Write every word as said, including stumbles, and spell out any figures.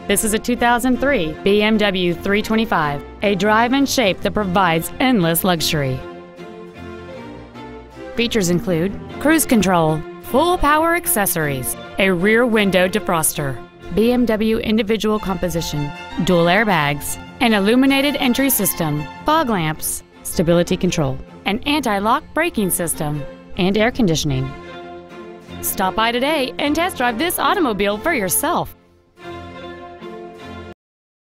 This is a two thousand three B M W three twenty-five, a drive and shape that provides endless luxury. Features include cruise control, full power accessories, a rear window defroster, B M W individual composition, dual airbags, an illuminated entry system, fog lamps, stability control, an anti-lock braking system, and air conditioning. Stop by today and test drive this automobile for yourself.